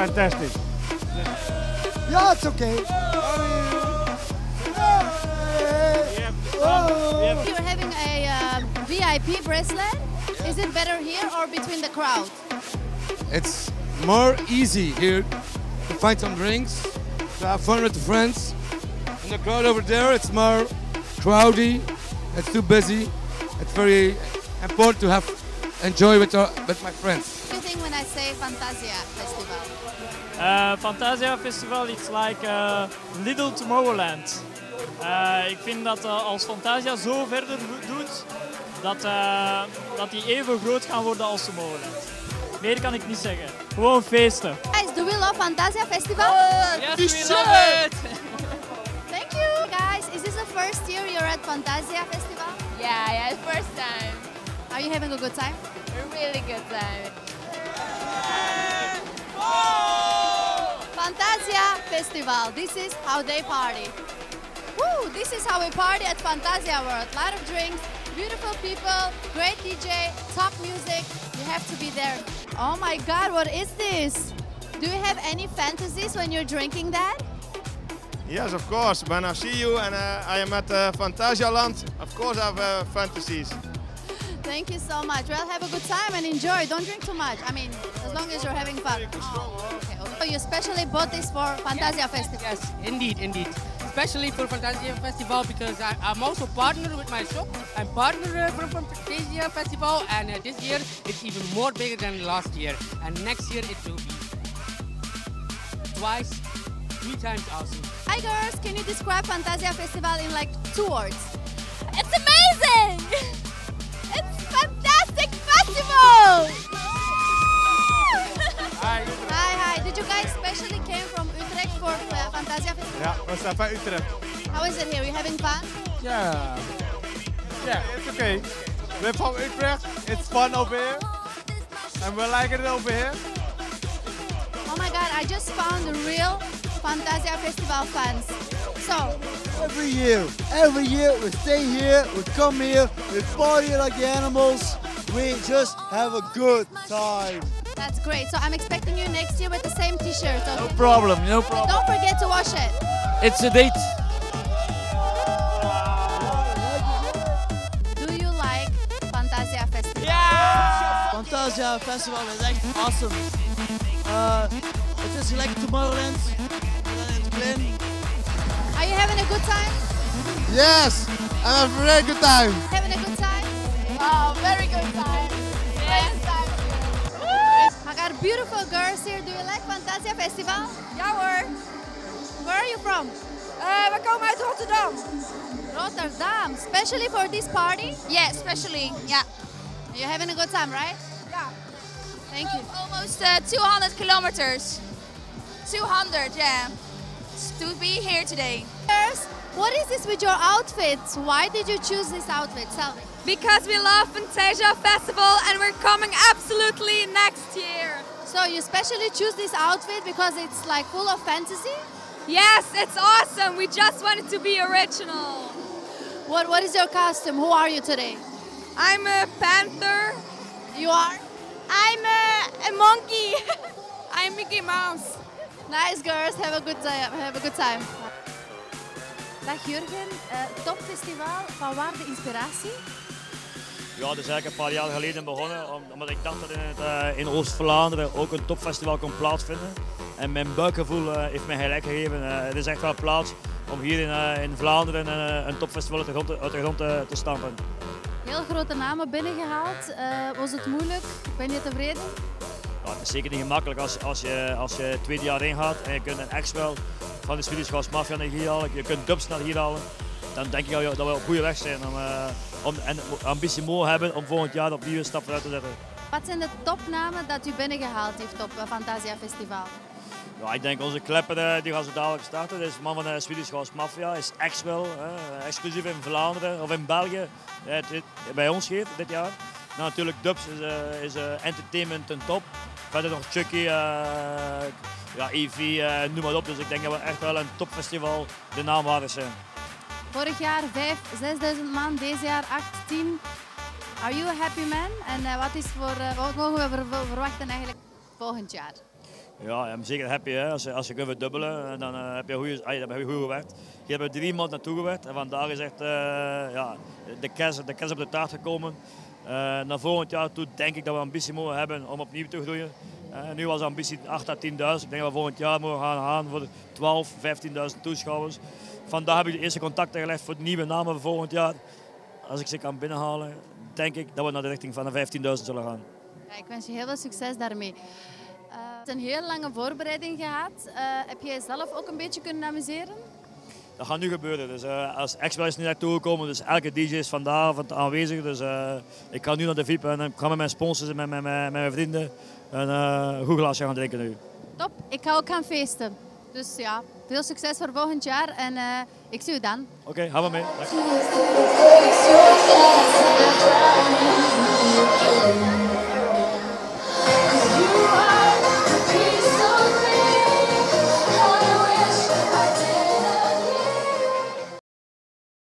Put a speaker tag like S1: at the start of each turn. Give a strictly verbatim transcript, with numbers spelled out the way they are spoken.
S1: fantastic.
S2: Yeah, it's okay.
S3: You're having a uh, V I P bracelet. Is it better here or between the crowd?
S4: It's more easy here to find some drinks, to have fun with the friends. In the crowd over there, it's more crowdy. It's too busy. It's very important to have enjoy with, our, with my friends.
S3: What do you think when I say Fantasia Festival?
S5: Uh, Fantasia Festival, it's like uh, Little Tomorrowland. Uh, ik vind dat uh, als Fantasia zo verder doet, dat, uh, dat die even groot gaan worden als Tomorrowland. Meer kan ik niet zeggen. Gewoon feesten.
S3: Guys, do we love Fantasia Festival?
S5: Yes, we love it!
S3: Thank you. Guys, is this the first year you're at Fantasia Festival?
S6: Yeah, yeah, first time.
S3: Are you having a good time?
S6: A really good time.
S3: Fantasia Festival. This is how they party. Woo! This is how we party at Fantasia World. A lot of drinks, beautiful people, great D J, top music. You have to be there. Oh my God, what is this? Do you have any fantasies when you're drinking that?
S7: Yes, of course. When I see you and uh, I am at uh, Fantasialand, of course I have uh, fantasies.
S3: Thank you so much. Well, have a good time and enjoy. Don't drink too much. I mean, as long as you're having fun. Oh, okay, okay. So you specially bought this for Fantasia Festival?
S8: Yes, indeed, indeed. Especially for Fantasia Festival because I, I'm also partner with my shop. I'm partner uh, from Fantasia Festival and uh, this year it's even more bigger than last year. And next year it will be twice, three times awesome.
S3: Hi girls, can you describe Fantasia Festival in like two words?
S6: It's amazing! It's fantastic festival!
S1: Hi.
S3: Hi, hi. Did you guys specially came from Utrecht for uh, Fantasia Festival?
S1: Ja, we zijn van Utrecht.
S3: How is it here? You having fun?
S1: Yeah. Yeah, it's okay. We're from Utrecht. It's fun over here. And we like it over here.
S3: Oh my God, I just found the real Fantasia Festival fans. So,
S2: Every year, every year we stay here, we come here, we party like the animals. We just have a good time.
S3: that's great. So I'm expecting you next year with the same t-shirt.
S9: No
S3: Okay?
S9: problem, no problem.
S3: Don't forget to wash it.
S9: It's a date.
S3: Do you like Fantasia Festival?
S10: Fantasia Festival is echt awesome. Uh, het is gelijk Tomorrowland. In het klein.
S3: Are you having a good time?
S4: Yes, I have a very good time.
S3: Having a good time?
S6: Oh, very good time. Yes. time.
S3: I got beautiful girls here. Do you like Fantasia Festival?
S6: Ja hoor.
S3: Where are you from?
S6: Uh, we komen uit Rotterdam.
S3: Rotterdam. Especially for this party?
S6: Yeah, especially. Yeah.
S3: You're having a good time, right?
S6: Yeah.
S3: Thank you.
S6: Almost uh, two hundred kilometers. two hundred, yeah. To be here today.
S3: Girls, what is this with your outfits? Why did you choose this outfit? Tell me.
S6: Because we love Fantasia Festival and we're coming absolutely next year.
S3: So you specially choose this outfit because it's like full of fantasy?
S6: Yes, it's awesome. We just wanted to be original.
S3: What What is your costume? Who are you today?
S6: I'm a panther.
S3: You are?
S6: I'm a, a monkey. I'm Mickey Mouse.
S3: Nice girls, have a good time. Have a good time.
S11: Dag Jurgen, uh, topfestival, van waar de inspiratie?
S12: Ja, dat is eigenlijk een paar jaar geleden begonnen, omdat ik dacht dat in, het, uh, in Oost-Vlaanderen ook een topfestival kon plaatsvinden. En mijn buikgevoel uh, heeft mij gelijk gegeven. Uh, het is echt wel plaats om hier in, uh, in Vlaanderen uh, een topfestival uit de grond, uit de grond te, te stampen.
S11: Heel grote namen binnengehaald. Uh, was het moeilijk? Ben je tevreden?
S12: Ja, het is zeker niet gemakkelijk als, als, je, als je het tweede jaar ingaat en je kunt een ex-wel van de Swedish House Mafia naar hier halen, je kunt dubs naar hier halen. Dan denk ik dat we op goede weg zijn om, uh, om, en ambitie mogen hebben om volgend jaar opnieuw een stap vooruit te zetten.
S11: Wat zijn de topnamen dat u binnengehaald heeft op uh, Fantasia Festival?
S12: Ja, ik denk onze klepper uh, die gaan zo dadelijk starten. Dat is de man van de Swedish House Mafia, is ex-wel, uh, exclusief in Vlaanderen of in België, uh, dit, bij ons geeft dit jaar. Nou, natuurlijk dubs is, uh, is uh, entertainment ten top. Verder nog Chucky, uh, ja, Evie, uh, noem maar op. Dus ik denk dat we echt wel een topfestival de naam waard zijn.
S11: Vorig jaar vijf, zesduizend man, deze jaar acht, tien. Are you a happy man? En uh, wat, is voor, uh, wat mogen we ver verwachten eigenlijk volgend jaar?
S12: Ja, ik ben zeker happy. Hè. Als, je, als je kunt verdubbelen, dan uh, heb je goed, ah, heb je goed gewerkt. Je hebt er drie maanden naartoe gewerkt en vandaag is echt uh, ja, de kerst de kerst op de taart gekomen. Uh, naar volgend jaar toe denk ik dat we ambitie mogen hebben om opnieuw te groeien. Uh, nu was de ambitie acht à tienduizend. Ik denk dat we volgend jaar mogen gaan gaan voor de twaalf, vijftienduizend toeschouwers. Vandaag heb ik de eerste contacten gelegd voor de nieuwe namen voor volgend jaar. Als ik ze kan binnenhalen, denk ik dat we naar de richting van de vijftienduizend zullen gaan.
S3: Ja, ik wens je heel veel succes daarmee. Uh, het is een heel lange voorbereiding gehad. Uh, heb jij zelf ook een beetje kunnen amuseren?
S12: Dat gaat nu gebeuren. Dus, uh, als X-Wel is nu naartoe gekomen, dus elke D J is vandaag aanwezig. Dus uh, ik ga nu naar de V I P en ik ga met mijn sponsors en met, met, met, met mijn vrienden een uh, goed glaasje gaan drinken nu.
S3: Top, ik ga ook gaan feesten. Dus ja, veel succes voor volgend jaar en uh, ik zie u dan.
S12: Oké, okay, gaan we mee. Dank.